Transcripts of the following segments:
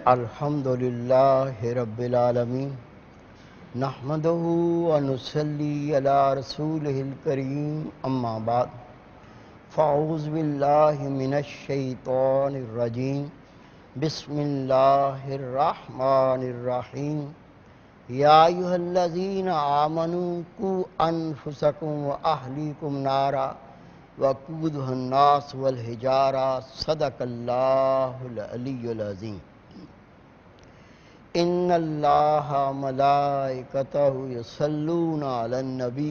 الحمدللہ رب العالمین نحمدہ ونصلی علی رسولہ الکریم اما بعد فاعوذ باللہ من الشیطان الرجیم بسم اللہ الرحمن الرحیم یا ایھا الذین آمنوا قوا انفسکم واہلیکم نارا وقودھا الناس والحجارہ صدق اللہ العلی العظیم ان اللہ ملائکتہ یصلون علی النبی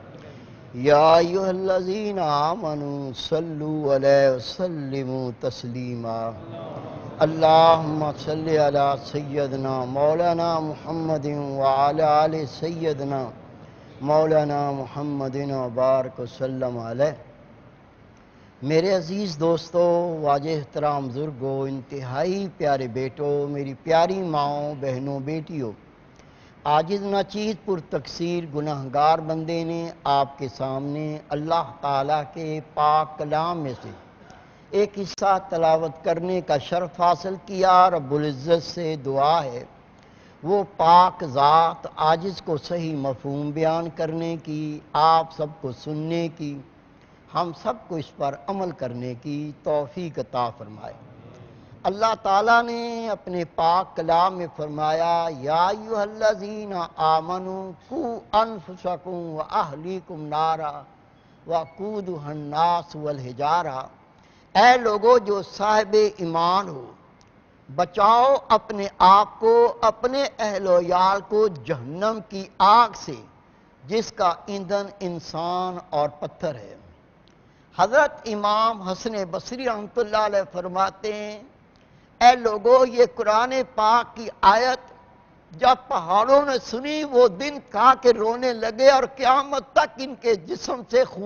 یا ایھا الذین آمنوا صلوا علیہ وسلموا تسلیما اللہم صلی علی سیدنا مولانا محمد وعلی آل سیدنا مولانا محمد وبارک وسلم علیہ۔ میرے عزیز دوستو، واجہ احترام بزرگوں، انتہائی پیارے بیٹوں، میری پیاری ماؤں، بہنوں، بیٹیوں، عاجز ناچیز پر تقصیر گناہگار بندے نے آپ کے سامنے اللہ تعالیٰ کے پاک کلام میں سے ایک حصہ تلاوت کرنے کا شرف حاصل کیا۔ رب العزت سے دعا ہے وہ پاک ذات عاجز کو صحیح مفہوم بیان کرنے کی، آپ سب کو سننے کی، ہم سب کو اس پر عمل کرنے کی توفیق عطا فرمائے۔ اللہ تعالیٰ نے اپنے پاک کلام میں فرمایا یا ایھا الذین آمنوا قوا انفسکم واہلیکم نارا وقودھا الناس والحجارہ، اے لوگو جو صاحب ایمان ہو، بچاؤ اپنے آپ کو، اپنے اہل و عیال کو جہنم کی آگ سے جس کا ایندھن انسان اور پتھر ہے۔ حضرت امام حسن بصری رحمۃ اللہ علیہ فرماتے ہیں اے لوگو، یہ قرآن پاک کی آیت جب پہاڑوں نے سنی وہ دن کہا کہ رونے لگے اور قیامت تک ان کے جسم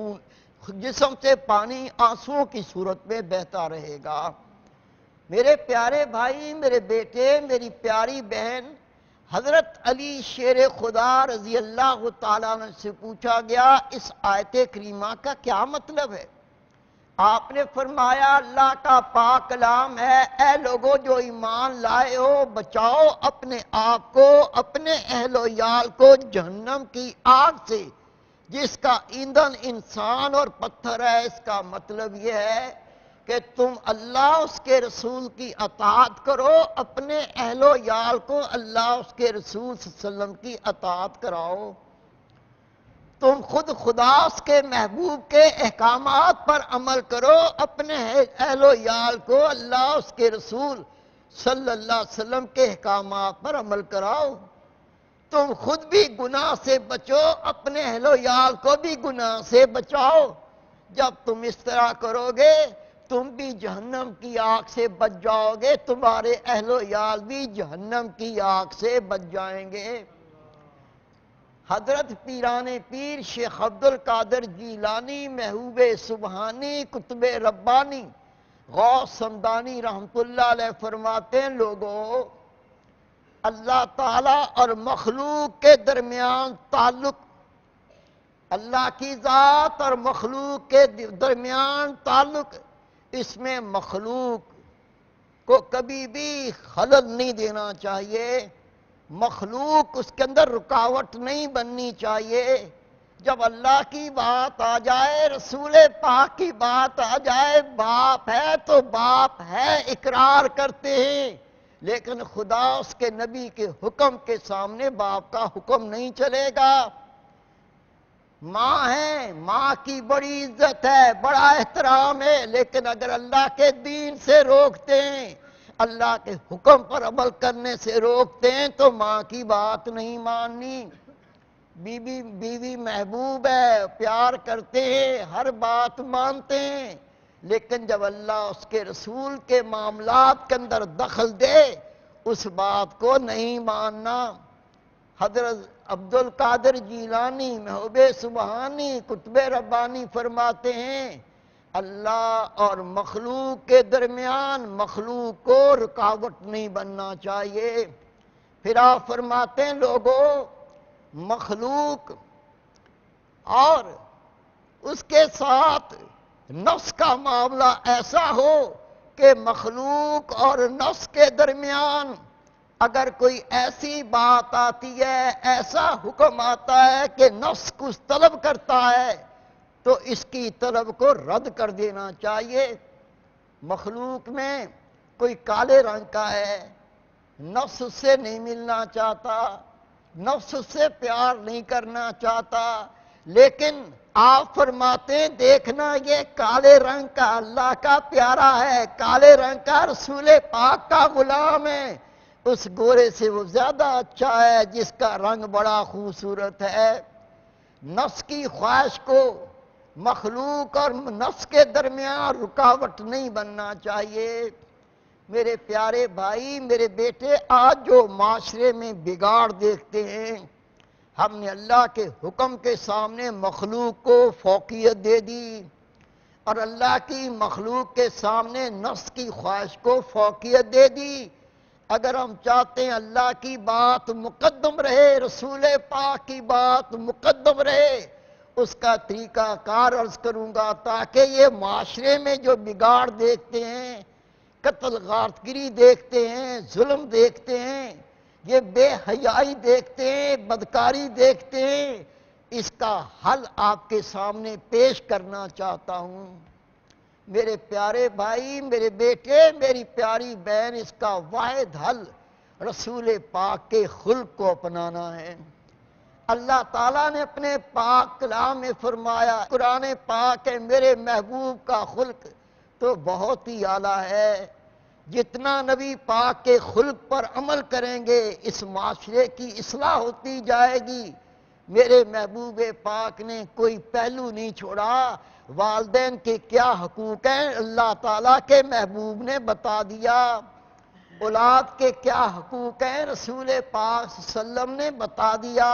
سے پانی آنسوؤں کی صورت میں بہتا رہے گا۔ میرے پیارے بھائی، میرے بیٹے، میری پیاری بہن، حضرت علی شیر خدا رضی اللہ تعالیٰ عنہ سے پوچھا گیا اس آیت کریمہ کا کیا مطلب ہے؟ آپ نے فرمایا اللہ کا پاک کلام ہے، اے لوگو جو ایمان لائے ہو، بچاؤ اپنے آپ کو، اپنے اہل و عیال کو جہنم کی آگ سے جس کا ایندھن انسان اور پتھر ہے۔ اس کا مطلب یہ ہے کہ تم اللہ اس کے رسول کی اطاعت کرو، اپنے اہل و عیال کو اللہ اس کے رسول صلی اللہ علیہ وسلم کی اطاعت کراؤ۔ تم خود خدا اس کے محبوب کے احکامات پر عمل کرو، اپنے اہل و عیال کو اللہ اس کے رسول صلی اللہ علیہ وسلم کے احکامات پر عمل کراؤ۔ تم خود بھی گناہ سے بچو، اپنے اہل و عیال کو بھی گناہ سے بچاؤ۔ جب تم اس طرح کرو گے تم بھی جہنم کی آگ سے بچ جاؤ گے، تمہارے اہل و عیال بھی جہنم کی آگ سے بچ جائیں گے۔ حضرت پیران پیر شیخ عبدالقادر جیلانی، محبوب سبحانی، قطب ربانی، غوث سمدانی رحمت اللہ علیہ فرماتے ہیں لوگوں، اللہ تعالیٰ اور مخلوق کے درمیان تعلق، اللہ کی ذات اور مخلوق کے درمیان تعلق، اس میں مخلوق کو کبھی بھی خلل نہیں دینا چاہیے، مخلوق اس کے اندر رکاوٹ نہیں بننی چاہیے۔ جب اللہ کی بات آ جائے، رسول پاک کی بات آ جائے، باپ ہے تو باپ ہے اقرار کرتے ہیں، لیکن خدا اس کے نبی کے حکم کے سامنے باپ کا حکم نہیں چلے گا۔ ماں ہے، ماں کی بڑی عزت ہے، بڑا احترام ہے، لیکن اگر اللہ کے دین سے روکتے ہیں، اللہ کے حکم پر عمل کرنے سے روکتے ہیں تو ماں کی بات نہیں ماننی۔ بیوی محبوب ہے، پیار کرتے ہیں، ہر بات مانتے ہیں، لیکن جب اللہ اس کے رسول کے معاملات کے اندر دخل دے اس بات کو نہیں ماننا۔ حضرت عبدالقادر جیلانی، محبوب سبحانی، قطب ربانی فرماتے ہیں اللہ اور مخلوق کے درمیان مخلوق کو رکاوٹ نہیں بننا چاہیے۔ پھر آپ فرماتے ہیں لوگوں، مخلوق اور اس کے ساتھ نفس کا معاملہ ایسا ہو کہ مخلوق اور نفس کے درمیان اگر کوئی ایسی بات آتی ہے، ایسا حکم آتا ہے کہ نفس کچھ طلب کرتا ہے تو اس کی طلب کو رد کر دینا چاہیے۔ مخلوق میں کوئی کالے رنگ کا ہے، نفس اس سے نہیں ملنا چاہتا، نفس اس سے پیار نہیں کرنا چاہتا، لیکن آپ فرماتے ہیں دیکھنا یہ کالے رنگ کا اللہ کا پیارا ہے، کالے رنگ کا رسول پاک کا غلام ہے، اس گورے سے وہ زیادہ اچھا ہے جس کا رنگ بڑا خوبصورت ہے۔ نفس کی خواہش کو مخلوق اور نفس کے درمیان رکاوٹ نہیں بننا چاہیے۔ میرے پیارے بھائی، میرے بیٹے، آج جو معاشرے میں بگاڑ دیکھتے ہیں، ہم نے اللہ کے حکم کے سامنے مخلوق کو فوقیت دے دی اور اللہ کی مخلوق کے سامنے نفس کی خواہش کو فوقیت دے دی۔ اگر ہم چاہتے ہیں اللہ کی بات مقدم رہے، رسول پاک کی بات مقدم رہے، اس کا طریقہ کار عرض کروں گا تاکہ یہ معاشرے میں جو بگاڑ دیکھتے ہیں، قتل غارتگری دیکھتے ہیں، ظلم دیکھتے ہیں، یہ بے حیائی دیکھتے ہیں، بدکاری دیکھتے ہیں، اس کا حل آپ کے سامنے پیش کرنا چاہتا ہوں۔ میرے پیارے بھائی، میرے بیٹے، میری پیاری بہن، اس کا واحد حل رسول پاک کے خلق کو اپنانا ہے۔ اللہ تعالیٰ نے اپنے پاک کلام میں فرمایا، قرآن پاک ہے میرے محبوب کا خلق تو بہت ہی اعلیٰ ہے۔ جتنا نبی پاک کے خلق پر عمل کریں گے اس معاشرے کی اصلاح ہوتی جائے گی۔ میرے محبوب پاک نے کوئی پہلو نہیں چھوڑا۔ والدین کے کیا حقوق ہیں اللہ تعالیٰ کے محبوب نے بتا دیا، اولاد کے کیا حقوق ہیں رسول پاک صلی اللہ علیہ وسلم نے بتا دیا،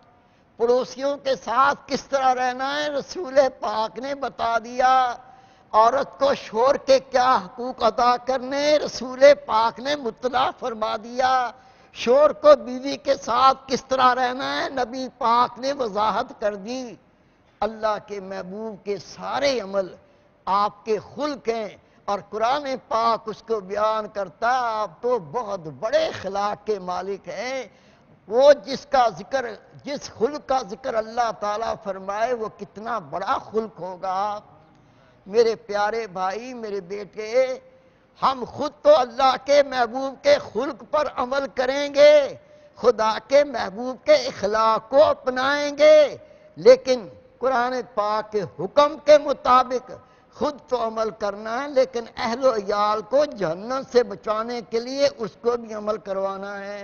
پڑوسیوں کے ساتھ کس طرح رہنا ہے رسول پاک نے بتا دیا، عورت کو شوہر کے کیا حقوق ادا کرنے رسول پاک نے مطلع فرما دیا، شوہر کو بیوی کے ساتھ کس طرح رہنا ہے نبی پاک نے وضاحت کر دی۔ اللہ کے محبوب کے سارے عمل آپ کے خلق ہیں اور قرآن پاک اس کو بیان کرتا ہے۔ آپ تو بہت بڑے اخلاق کے مالک ہیں، وہ جس خلق کا ذکر اللہ تعالیٰ فرمائے وہ کتنا بڑا خلق ہوگا۔ میرے پیارے بھائی، میرے بیٹے، ہم خود تو اللہ کے محبوب کے خلق پر عمل کریں گے، خدا کے محبوب کے اخلاق کو اپنائیں گے، لیکن قرآن پاک کے حکم کے مطابق خود تو عمل کرنا ہے، لیکن اہل و عیال کو جہنم سے بچانے کے لیے اس کو بھی عمل کروانا ہے۔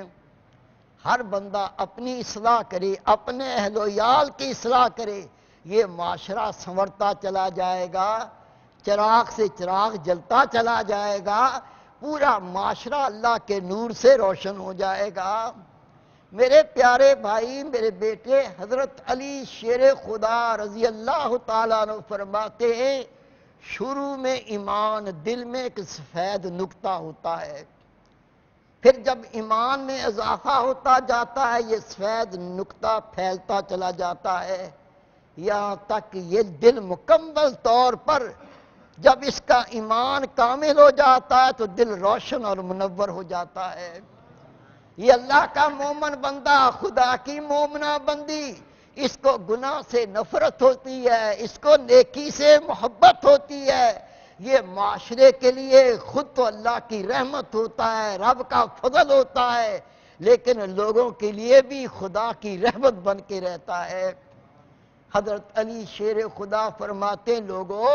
ہر بندہ اپنی اصلاح کرے، اپنے اہل و عیال کی اصلاح کرے، یہ معاشرہ سنورتا چلا جائے گا، چراغ سے چراغ جلتا چلا جائے گا، پورا معاشرہ اللہ کے نور سے روشن ہو جائے گا۔ میرے پیارے بھائی، میرے بیٹے، حضرت علی شیر خدا رضی اللہ تعالیٰ عنہ فرماتے ہیں شروع میں ایمان دل میں ایک سفید نقطہ ہوتا ہے، پھر جب ایمان میں اضافہ ہوتا جاتا ہے یہ سفید نقطہ پھیلتا چلا جاتا ہے، یہاں تک کہ یہ دل مکمل طور پر جب اس کا ایمان کامل ہو جاتا ہے تو دل روشن اور منور ہو جاتا ہے۔ یہ اللہ کا مومن بندہ، خدا کی مومنہ بندی، اس کو گناہ سے نفرت ہوتی ہے، اس کو نیکی سے محبت ہوتی ہے، یہ معاشرے کے لیے خود تو اللہ کی رحمت ہوتا ہے، رب کا فضل ہوتا ہے، لیکن لوگوں کے لیے بھی خدا کی رحمت بن کے رہتا ہے۔ حضرت علی شیر خدا فرماتے ہیں لوگوں،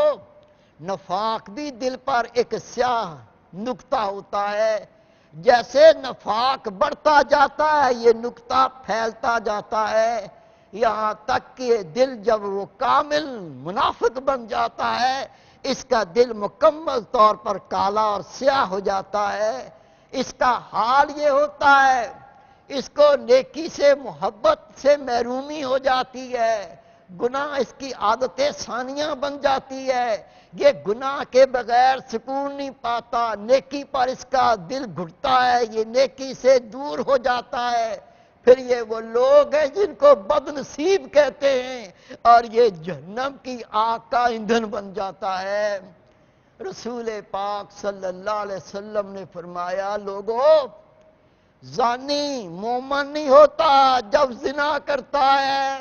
نفاق بھی دل پر ایک سیاہ نقطہ ہوتا ہے، جیسے نفاق بڑھتا جاتا ہے یہ نقطہ پھیلتا جاتا ہے، یہاں تک کہ دل جب وہ کامل منافق بن جاتا ہے اس کا دل مکمل طور پر کالا اور سیاہ ہو جاتا ہے۔ اس کا حال یہ ہوتا ہے اس کو نیکی سے محبت سے محرومی ہو جاتی ہے، گناہ اس کی عادت ثانیہ بن جاتی ہے، یہ گناہ کے بغیر سکون نہیں پاتا، نیکی پر اس کا دل گھٹتا ہے، یہ نیکی سے دور ہو جاتا ہے، پھر یہ وہ لوگ ہیں جن کو بد نصیب کہتے ہیں اور یہ جہنم کی آگ کا ایندھن بن جاتا ہے۔ رسول پاک صلی اللہ علیہ وسلم نے فرمایا لوگوں زانی مومن نہیں ہوتا جب زنا کرتا ہے،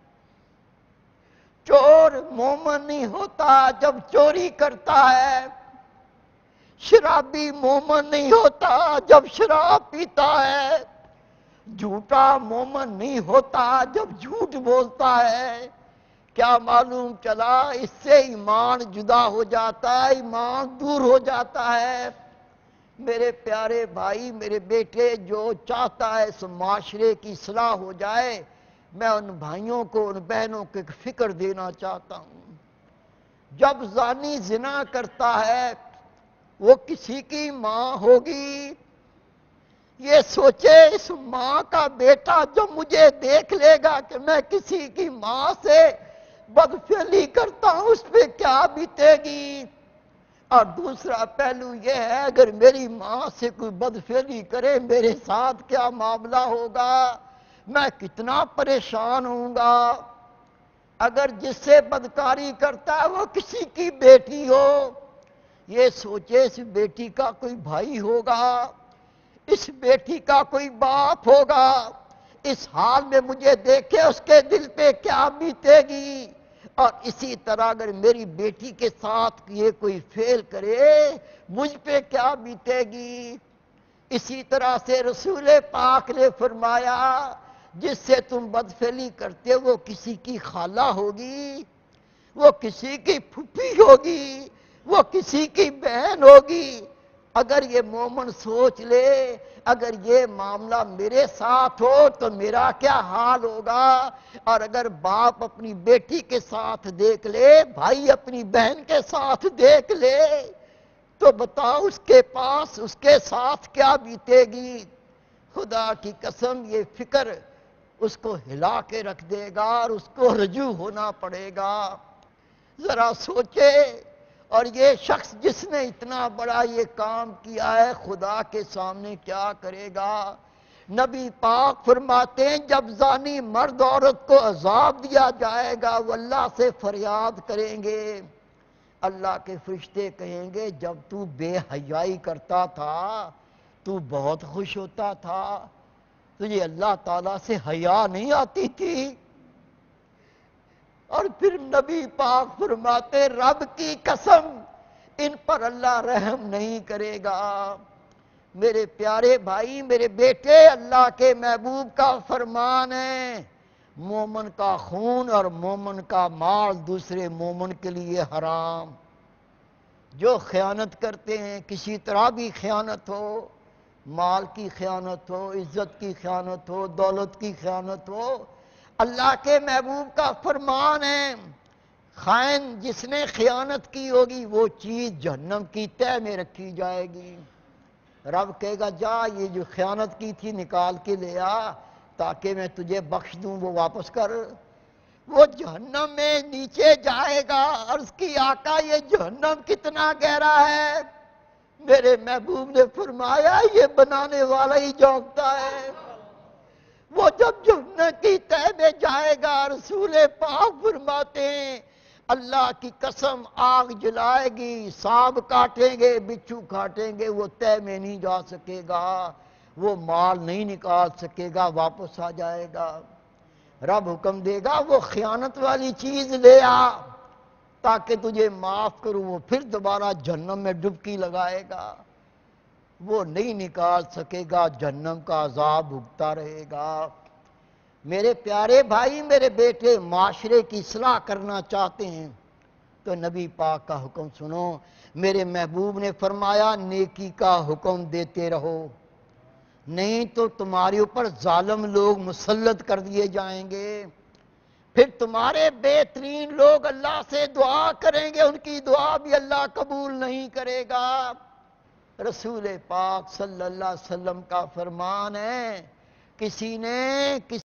چور مومن نہیں ہوتا جب چوری کرتا ہے، شرابی مومن نہیں ہوتا جب شراب پیتا ہے، جھوٹا مومن نہیں ہوتا جب جھوٹ بولتا ہے۔ کیا معلوم چلا اس سے ایمان جدا ہو جاتا ہے، ایمان دور ہو جاتا ہے۔ میرے پیارے بھائی میرے بیٹے، جو چاہتا ہے اس معاشرے کی اصلاح ہو جائے، میں ان بھائیوں کو ان بہنوں کو ایک فکر دینا چاہتا ہوں۔ جب زانی زنا کرتا ہے وہ کسی کی ماں ہوگی، یہ سوچے اس ماں کا بیٹا جب مجھے دیکھ لے گا کہ میں کسی کی ماں سے بدفعلی کرتا ہوں اس پہ کیا بیتے گی۔ اور دوسرا پہلو یہ ہے اگر میری ماں سے کوئی بدفعلی کرے میرے ساتھ کیا معاملہ ہوگا، میں کتنا پریشان ہوں گا۔ اگر جس سے بدکاری کرتا ہے وہ کسی کی بیٹی ہو، یہ سوچے اس بیٹی کا کوئی بھائی ہوگا، اس بیٹی کا کوئی باپ ہوگا، اس حال میں مجھے دیکھے اس کے دل پہ کیا بیتے گی۔ اور اسی طرح اگر میری بیٹی کے ساتھ یہ کوئی فعل کرے مجھ پہ کیا بیتے گی۔ اسی طرح سے رسول پاک نے فرمایا جس سے تم بدفعلی کرتے وہ کسی کی خالہ ہوگی، وہ کسی کی پھوپھی ہوگی، وہ کسی کی بہن ہوگی۔ اگر یہ مومن سوچ لے اگر یہ معاملہ میرے ساتھ ہو تو میرا کیا حال ہوگا۔ اور اگر باپ اپنی بیٹی کے ساتھ دیکھ لے، بھائی اپنی بہن کے ساتھ دیکھ لے، تو بتاؤ اس کے پاس اس کے ساتھ کیا بیتے گی۔ خدا کی قسم یہ فکر اس کو ہلا کے رکھ دے گا اور اس کو رجوع ہونا پڑے گا۔ ذرا سوچے، اور یہ شخص جس نے اتنا بڑا یہ کام کیا ہے خدا کے سامنے کیا کرے گا۔ نبی پاک فرماتے ہیں جب زانی مرد عورت کو عذاب دیا جائے گا وہ اللہ سے فریاد کریں گے، اللہ کے فرشتے کہیں گے جب تو بے حیائی کرتا تھا تو بہت خوش ہوتا تھا، تجھے اللہ تعالیٰ سے حیا نہیں آتی تھی۔ اور پھر نبی پاک فرماتے رب کی قسم ان پر اللہ رحم نہیں کرے گا۔ میرے پیارے بھائی میرے بیٹے، اللہ کے محبوب کا فرمان ہے مومن کا خون اور مومن کا مال دوسرے مومن کے لیے حرام۔ جو خیانت کرتے ہیں کسی طرح بھی خیانت ہو، مال کی خیانت ہو، عزت کی خیانت ہو، دولت کی خیانت ہو، اللہ کے محبوب کا فرمان ہے خائن جس نے خیانت کی ہوگی وہ چیز جہنم کی تہہ میں رکھی جائے گی۔ رب کہے گا جا یہ جو خیانت کی تھی نکال کے لے آ تاکہ میں تجھے بخش دوں، وہ واپس کر۔ وہ جہنم میں نیچے جائے گا، عرض کی آقا یہ جہنم کتنا گہرا ہے؟ میرے محبوب نے فرمایا یہ بنانے والا ہی جانتا ہے۔ وہ جب جہنم کی تہہ میں جائے گا رسول پاک فرماتے ہیں اللہ کی قسم آگ جلائے گی، سانپ کاٹیں گے، بچھو کاٹیں گے، وہ تہہ میں نہیں جا سکے گا، وہ مال نہیں نکال سکے گا، واپس آ جائے گا۔ رب حکم دے گا وہ خیانت والی چیز لے آ تاکہ تجھے معاف کروں، وہ پھر دوبارہ جہنم میں ڈبکی لگائے گا، وہ نہیں نکال سکے گا، جہنم کا عذاب بھگتا رہے گا۔ میرے پیارے بھائی میرے بیٹے، معاشرے کی اصلاح کرنا چاہتے ہیں تو نبی پاک کا حکم سنو۔ میرے محبوب نے فرمایا نیکی کا حکم دیتے رہو، نہیں تو تمہارے اوپر ظالم لوگ مسلط کر دیے جائیں گے، پھر تمہارے بہترین لوگ اللہ سے دعا کریں گے، ان کی دعا بھی اللہ قبول نہیں کرے گا۔ رسول پاک صلی اللہ علیہ وسلم کا فرمان ہے کسی نے